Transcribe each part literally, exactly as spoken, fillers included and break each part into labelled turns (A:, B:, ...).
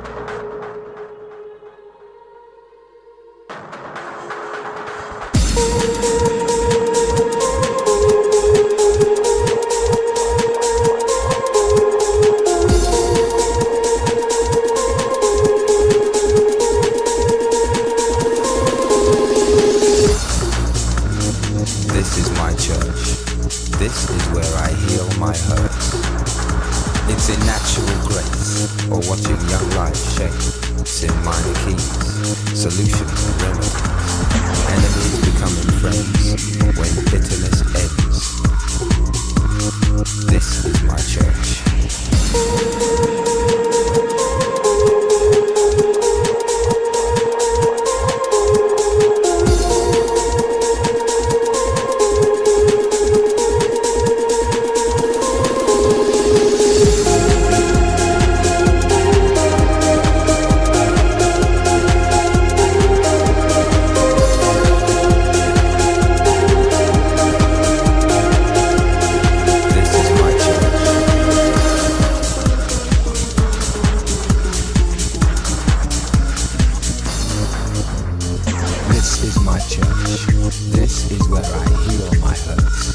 A: This is my church. This is where I heal my hurts. It's in natural grace, or watching young life shape. It's in minor keys, solutions and remedies. Enemies becoming friends when bitterness ends. This is my church. This is my church. This is where I heal my hurts.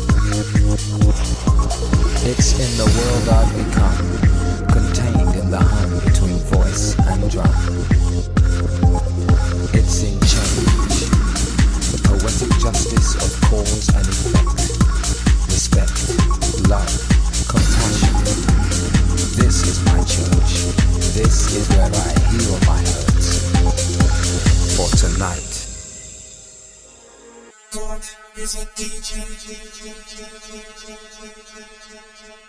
A: It's in the world I've become, contained in the hum between voice and drum. It's in change, the poetic justice of cause and effect. Respect, love, compassion. This is my church. This is where I heal my hurts. For tonight.
B: God is a D J.